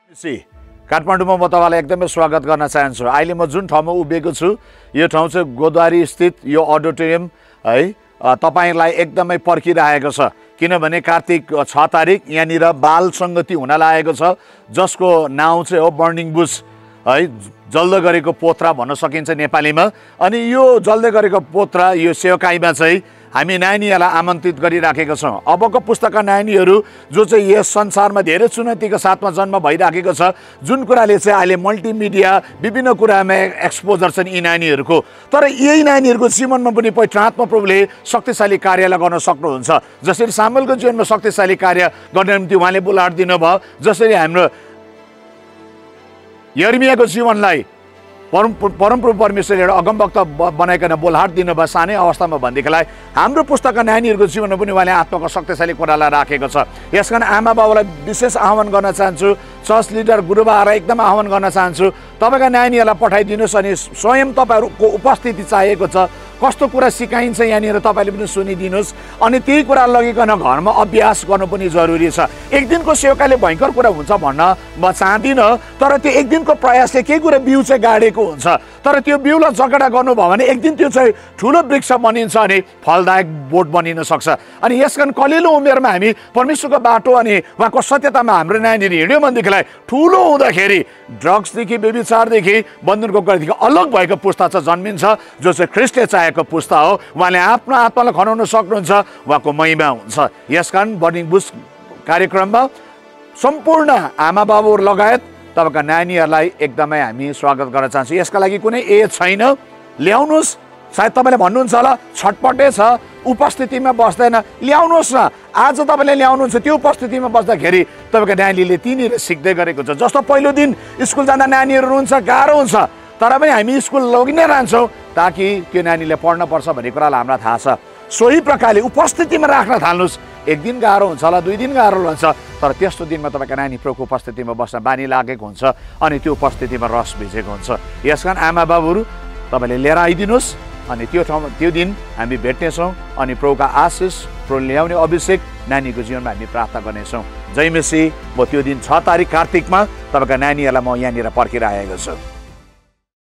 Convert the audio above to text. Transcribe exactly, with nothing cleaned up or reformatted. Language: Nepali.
काठमाडौँमा म तपाईलाई एकदमै स्वागत गर्न चाहन्छु। अहिले म जुन ठाउँमा उभिएको छु यो ठाउँ चाहिँ गोदावरी स्थित यो अडिटोरियम है तपाईलाई एकदमै पर्खिरहेको छ, किनभने कार्तिक छ तारिक यहाँनिर बाल संगति हुन लागेको छ, जसको नाउँ चाहिँ हो बर्निङ बुश है, जल्दै गरेको पोथ्रा भन्न सकिन्छ नेपालीमा। अनि यो जल्दै गरेको पोथ्रा यो सेवाकाईमा चाहिँ हामी नानीहरूलाई आमन्त्रित गरिराखेका छौँ। अबको पुस्ताका नानीहरू जो चाहिँ यस संसारमा धेरै चुनौतीको साथमा जन्म भइराखेको छ, जुन कुराले चाहिँ अहिले मल्टिमिडिया विभिन्न कुरामा एक्सपोजर छन् यी नानीहरूको, तर यही नानीहरूको जीवनमा पनि पवित्रात्मा प्रभुले शक्तिशाली कार्यलाई गर्न सक्नुहुन्छ। जसरी सामुएलको जीवनमा शक्तिशाली कार्य गर्ने निम्ति उहाँले बोलाएर दिनुभयो, जसरी हाम्रो यर्मियाको जीवनलाई परम परमप्रभु परमेश्वरले एउटा अगमवक्ता बनाइकन बोलाहाट दिनुभयो सानै अवस्थामा भनेदेखिलाई हाम्रो पुस्तकका नानीहरूको जीवनमा पनि उहाँले आत्माको शक्तिशाली कुरालाई राखेको छ। यसकारण आमा बाबुलाई विशेष आह्वान गर्न चाहन्छु, चर्च लिडर गुरुबाहरूलाई एकदम आह्वान गर्न चाहन्छु, तपाईँका नानीहरूलाई पठाइदिनुहोस् अनि स्वयं तपाईँहरूको उपस्थिति चाहिएको छ। कस्तो कुरा सिकाइन्छ यहाँनिर तपाईँले पनि सुनिदिनुहोस् अनि त्यही कुरा लगिकन घरमा अभ्यास गर्नु पनि जरुरी छ। एक दिनको सेवकाले भयङ्कर कुरा हुन्छ भन्न म चाहदिनँ, तर त्यो एक दिनको प्रयासले केही कुरा बिउ चाहिँ गाडेको हुन्छ, तर त्यो बिउलाई जगडा गर्नुभयो भने एक दिन त्यो चाहिँ ठुलो वृक्ष बनिन्छ अनि फलदायक बोट बनिन सक्छ। अनि यसकारण कलिलो उमेरमा हामी परमेश्वरको बाटो अनि उहाँको सत्यतामा हाम्रो नानीहरू हिँड्यो भनेदेखिलाई ठुलो हुँदाखेरि ड्रग्सदेखि व्यभिचारदेखि बन्धनको कुरादेखि अलग भएको पुस्ता चाहिँ जन्मिन्छ, जो चाहिँ ख्रिस्टले चाहेको पुस्ता हो। उहाँले आफ्नो आत्मालाई खनाउन सक्नुहुन्छ, उहाँको महिमा हुन्छ। यसकारण बर्निङ बुश कार्यक्रममा सम्पूर्ण आमा बाबुहरू लगायत तपाईँका नानीहरूलाई एकदमै हामी स्वागत गर्न चाहन्छौँ। यसका लागि कुनै एज छैन, ल्याउनुहोस्। सायद तपाईँले भन्नुहुन्छ होला छटपटे छ, उपस्थितिमा बस्दैन, ल्याउनुहोस् न। आज तपाईँले ल्याउनुहुन्छ, त्यो उपस्थितिमा बस्दाखेरि तपाईँको नानीले त्यहीँनिर सिक्दै गरेको हुन्छ। जस्तो पहिलो दिन स्कुल जाँदा नानीहरू हुन्छ, गाह्रो हुन्छ, तर पनि हामी स्कुल लगी नै रहन्छौँ ताकि त्यो नानीले पढ्न पर्छ भन्ने कुरालाई हामीलाई थाहा छ। सोही प्रकारले उपस्थितिमा राख्न थाल्नुहोस्। एक दिन गाह्रो हुन्छ होला, दुई दिन गाह्रो हुन्छ, तर त्यस्तो दिनमा तपाईँको नानी प्रभुको उपस्थितिमा बस्न बानी लागेको हुन्छ अनि त्यो उपस्थितिमा रस भिजेको हुन्छ। यसकारण आमा बाबुहरू तपाईँले लिएर आइदिनुहोस् अनि त्यो ठाउँमा त्यो दिन हामी भेट्नेछौँ अनि प्रभुका आशिष प्रभु ल्याउने अभिषेक नानीको जीवनमा हामी प्रार्थना गर्नेछौँ। जय मसीह। म त्यो दिन छ तारिक कार्तिकमा तपाईँका नानीहरूलाई म यहाँनिर पर्खिरहेको छु।